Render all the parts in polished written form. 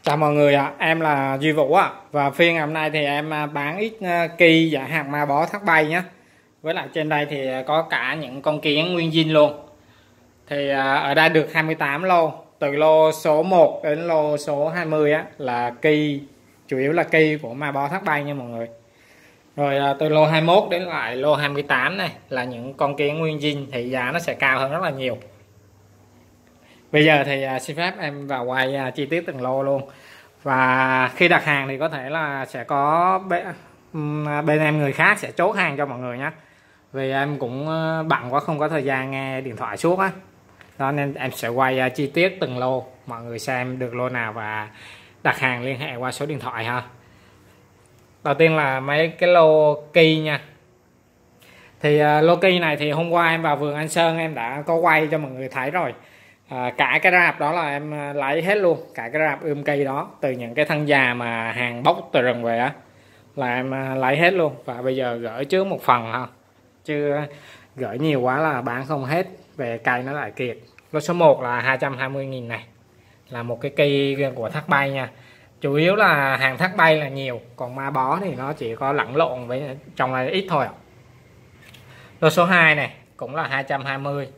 Chào mọi người ạ, em là Duy Vũ ạ. Và phiên ngày hôm nay thì em bán ít ki giải hạt ma bó thác bay nhé. Với lại trên đây thì có cả những con kiến nguyên zin luôn. Thì ở đây được 28 lô. Từ lô số 1 đến lô số 20 á, là ki, chủ yếu là ki của ma bó thác bay nha mọi người. Rồi từ lô 21 đến lại lô 28 này là những con kiến nguyên zin, thì giá nó sẽ cao hơn rất là nhiều. Bây giờ thì xin phép em vào quay chi tiết từng lô luôn. Và khi đặt hàng thì có thể là sẽ có bên em người khác sẽ chốt hàng cho mọi người nhé. Vì em cũng bận quá không có thời gian nghe điện thoại suốt á. Đó nên em sẽ quay chi tiết từng lô, mọi người xem được lô nào và đặt hàng liên hệ qua số điện thoại ha. Đầu tiên là mấy cái lô ki nha. Thì lô ki này thì hôm qua em vào vườn anh Sơn em đã có quay cho mọi người thấy rồi. Cả cái rạp đó là em lấy hết luôn, cả cái rạp cây đó, từ những cái thân già mà hàng bốc từ rừng về á là em lấy hết luôn. Và bây giờ gửi trước một phần ha, chứ gửi nhiều quá là bán không hết, về cây nó lại kiệt. Lô số 1 là 220.000 này, là một cái cây của thác bay nha. Chủ yếu là hàng thác bay là nhiều, còn ma bó thì nó chỉ có lẫn lộn với trong này ít thôi ạ. Lô số 2 này cũng là 220.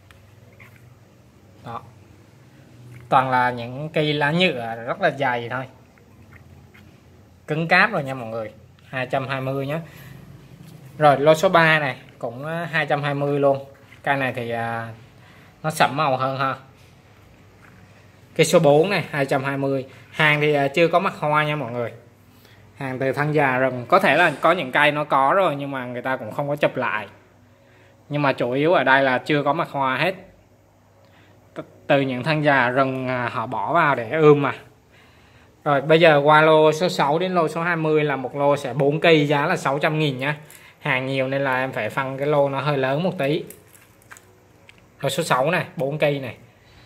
Đó. Toàn là những cây lá nhựa rất là dày thôi, cứng cáp rồi nha mọi người. 220 nhé. Rồi lô số 3 này cũng 220 luôn. Cây này thì nó sẫm màu hơn ha. Cây số 4 này 220. Hàng thì chưa có mặt hoa nha mọi người, hàng từ thân già rừng. Có thể là có những cây nó có rồi nhưng mà người ta cũng không có chụp lại. Nhưng mà chủ yếu ở đây là chưa có mặt hoa hết, từ những thân già rừng họ bỏ vào để mà. Rồi bây giờ qua lô số 6 đến lô số 20 là một lô sẽ 4 cây, giá là 600.000 nhá. Hàng nhiều nên là em phải phân cái lô nó hơi lớn một tí. Lô số 6 này 4 cây này,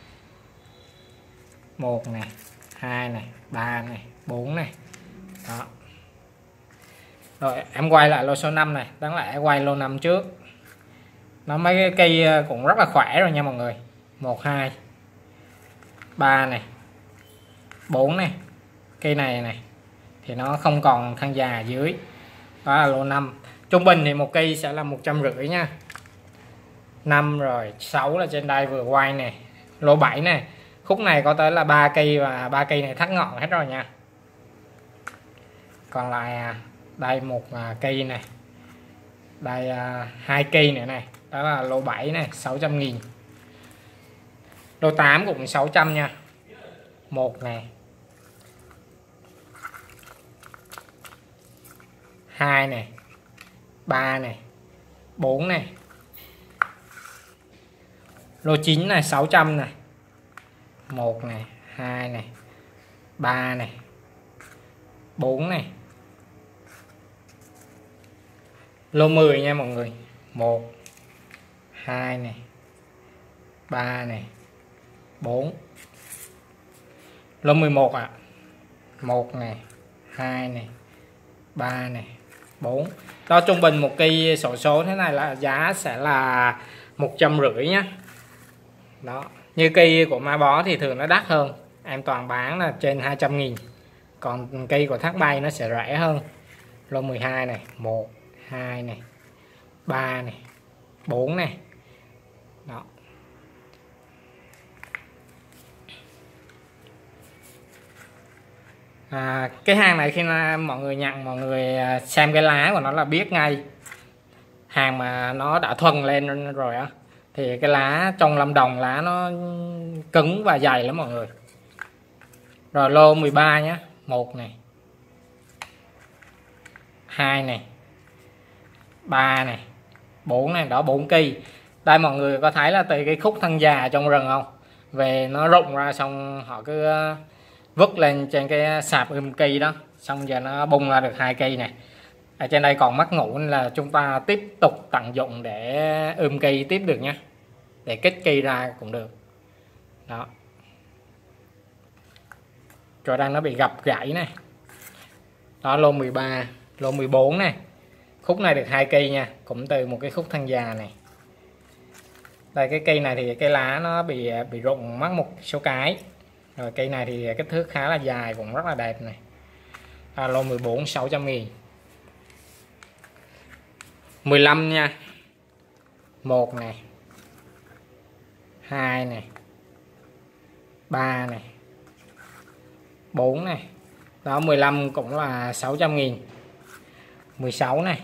1 này, 2 này, 3 này, 4 này. Đó. Rồi em quay lại lô số 5 này, đáng lẽ quay lô 5 trước. Nó mấy cái cây cũng rất là khỏe rồi nha mọi người. 1 2 3 này, 4 này. Cây này thì nó không còn thân già dưới. Đó là lô 5. Trung bình thì một cây sẽ là 150 nha. 5 rồi 6 là trên đây vừa quay này. Lô 7 này, khúc này có tới là 3 cây và 3 cây này thắt ngọn hết rồi nha. Còn lại đây một cây này, đây 2 cây nữa này. Đó là lô 7 này, 600.000. Lô 8 cũng 600 nha. 1 này, 2 này, 3 này, 4 này. Lô 9 này 600 này. 1 này, 2 này, 3 này, 4 này. Lô 10 nha mọi người. 1 2 này, 3 này, 4. Lô 11 ạ. 1 này, 2 này, 3 này, 4. Đó, trung bình một cây xổ số thế này là giá sẽ là 150 nhé. Đó, như cây của ma bó thì thường nó đắt hơn, em toàn bán là trên 200.000. Còn cây của thác bay nó sẽ rẻ hơn. Lô 12 này, 1 2 này, 3 này, 4 này. Đó. Cái hàng này khi mọi người nhận, mọi người xem cái lá của nó là biết ngay. Hàng mà nó đã thuần lên rồi á thì cái lá trong Lâm Đồng lá nó cứng và dày lắm mọi người. Rồi lô 13 nhé. 1 này, 2 này, 3 này, 4 này. Đó, 4 cây. Đây mọi người có thấy là từ cái khúc thân già trong rừng không, về nó rụng ra xong họ cứ vứt lên trên cái sạp cây đó, xong giờ nó bung ra được 2 cây này. Ở trên đây còn mắc ngủ nên là chúng ta tiếp tục tận dụng để cây tiếp được nhé, để kết cây ra cũng được. Đó. Rồi đang nó bị gập gãy này. Đó, lô 13. Lô 14 này, khúc này được 2 cây nha, cũng từ một cái khúc thân già này. Đây, cái cây này thì cái lá nó bị rụng mất một số cái. Rồi cây này thì kích thước khá là dài, cũng rất là đẹp này. Lô 14 600.000. 15 nha. 1 này, 2 này, 3 này, 4 này. Đó, 15 cũng là 600.000. 16 này.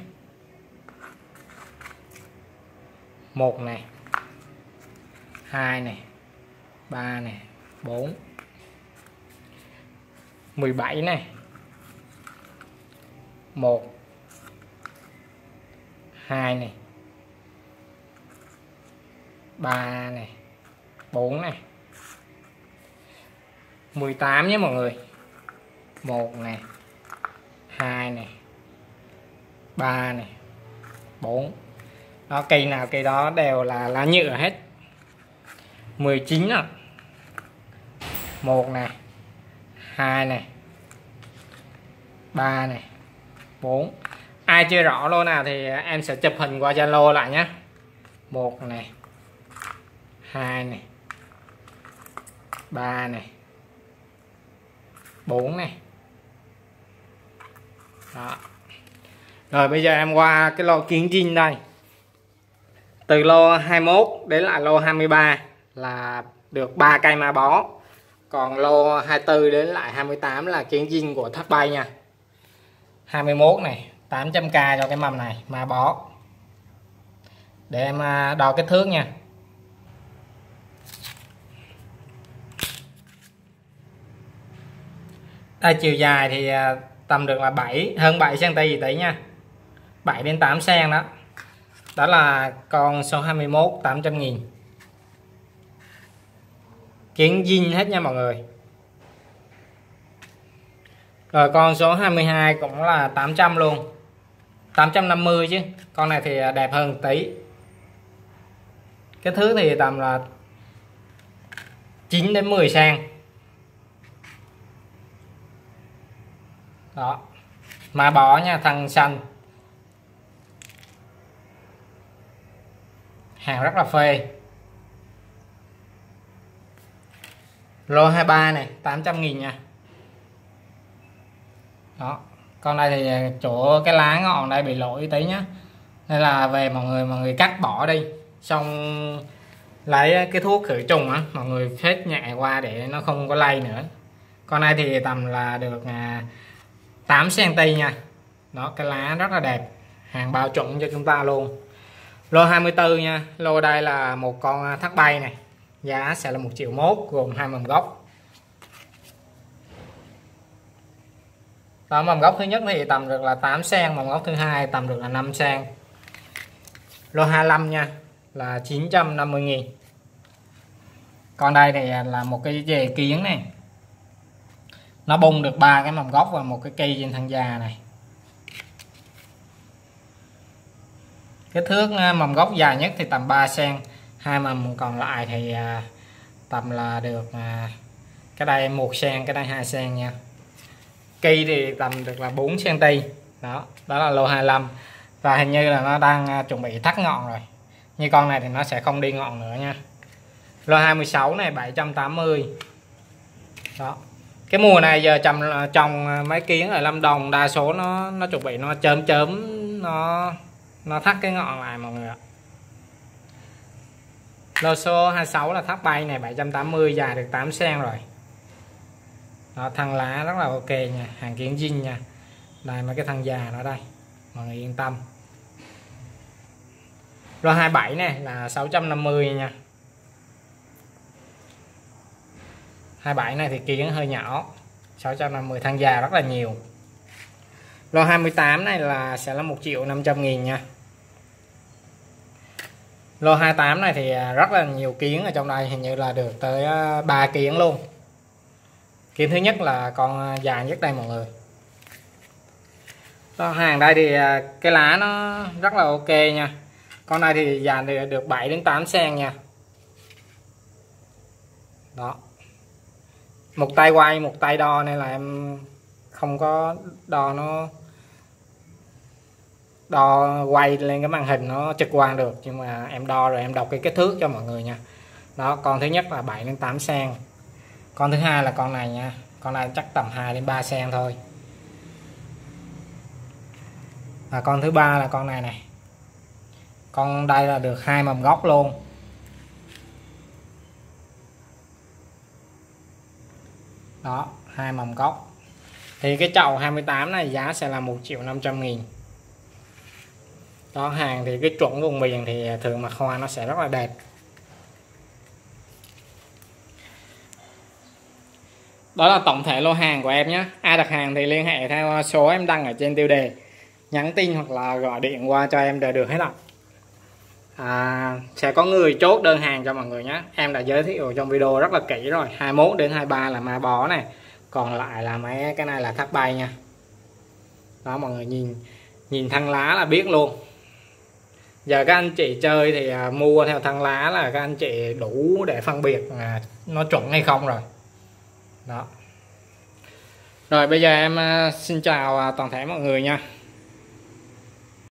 1 này, 2 này, 3 này, 4. 17 này. 1 2 này, 3 này, 4 này. 18 nhé mọi người. 1 này, 2 này, 3 này, 4. Đó, cây nào cây đó đều là lá nhựa hết. 19 ạ. 1 này, 2 này, 3 này, 4. Ai chưa rõ lô nào thì em sẽ chụp hình qua Zalo lại nhé. 1 này, 2 này, 3 này, 4 này. Đó. Rồi bây giờ em qua cái lô kiến zin đây. Từ lô 21 đến lại lô 23 là được 3 cây ma bó. Còn lô 24 đến lại 28 là kiến zin của thất bay nha. 21 này 800k cho cái mầm này ma bó. Để em đo kích thước nha. Đây, chiều dài thì tầm được là hơn 7 cm gì tí nha. 7 đến 8 cm đó. Đó là con số 21 800.000. Kiến zin hết nha mọi người. Rồi con số 22 cũng là 800 luôn. 850 chứ. Con này thì đẹp hơn tí. Cái thước thì tầm là 9 đến 10 cm. Đó. Ma bó nha, thân xanh. Hàng rất là phê. Lô 23 này 800.000 nha. Đó. Con này thì chỗ cái lá ngọn đây bị lỗi tí nhá. Nên là về mọi người cắt bỏ đi. Xong lấy cái thuốc khử trùng á, mọi người phết nhẹ qua để nó không có lây nữa. Con này thì tầm là được 8 cm nha. Đó, cái lá rất là đẹp. Hàng bao chuẩn cho chúng ta luôn. Lô 24 nha. Lô đây là một con thắt bay này. Giá sẽ là 1,1 triệu, gồm 2 mầm gốc. Đó, mầm gốc thứ nhất thì tầm được là 8 cm, mầm gốc thứ hai tầm được là 5 cm. Lô 25 nha, là 950.000. Còn đây thì là một cái dề kiến này. Nó bung được 3 cái mầm gốc và một cái cây trên thân già này. Cái thước mầm gốc dài nhất thì tầm 3 cm, hai mầm còn lại thì tầm là được cái đây 1 cm, cái đây 2 cm nha. Cây thì tầm được là 4 cm. Đó, đó là lô 25. Và hình như là nó đang chuẩn bị thắt ngọn rồi. Như con này thì nó sẽ không đi ngọn nữa nha. Lô 26 này 780. Đó. Cái mùa này giờ trồng mấy kiến ở Lâm Đồng đa số nó chuẩn bị nó chớm nó thắt cái ngọn lại mọi người ạ. Lô số 26 là thắt bay này 780, dài được 8 cm rồi. Đó, thân lá rất là ok nha, hàng kiến zin nha. Đây mấy cái thân già nó đây, mọi người yên tâm. Lô 27 này là 650 nha. 27 này thì kiến hơi nhỏ, 650, thân già rất là nhiều. Lô 28 này là sẽ là 1.500.000 nha. Lô 28 này thì rất là nhiều kiến ở trong đây, hình như là được tới 3 kiến luôn. Kiến thứ nhất là con dài nhất đây mọi người. Đó, hàng đây thì cái lá nó rất là ok nha. Con này thì dài được 7 đến 8 cm nha. Đó. Một tay quay một tay đo nên là em không có đo quay lên cái màn hình nó trực quan được, nhưng mà em đo rồi em đọc cái kích thước cho mọi người nha. Đó, con thứ nhất là 7 đến 8 cm. Con thứ hai là con này nha, con này chắc tầm 2 đến 3 cm thôi. Và con thứ ba là con này này, con đây là được 2 mầm gốc luôn. Đó, 2 mầm gốc. Thì cái chậu 28 này giá sẽ là 1.500.000. Đó, hàng thì cái chuẩn vùng miền thì thường mặt hoa nó sẽ rất là đẹp. Đó là tổng thể lô hàng của em nhé. Ai đặt hàng thì liên hệ theo số em đăng ở trên tiêu đề, nhắn tin hoặc là gọi điện qua cho em đều được hết ạ. Sẽ có người chốt đơn hàng cho mọi người nhé. Em đã giới thiệu trong video rất là kỹ rồi. 21 đến 23 là ma bó này, còn lại là mấy cái này là thác bay nha. Đó, mọi người nhìn thân lá là biết luôn. Giờ các anh chị chơi thì mua theo thân lá là các anh chị đủ để phân biệt nó chuẩn hay không rồi. Đó. Rồi bây giờ em xin chào toàn thể mọi người nha.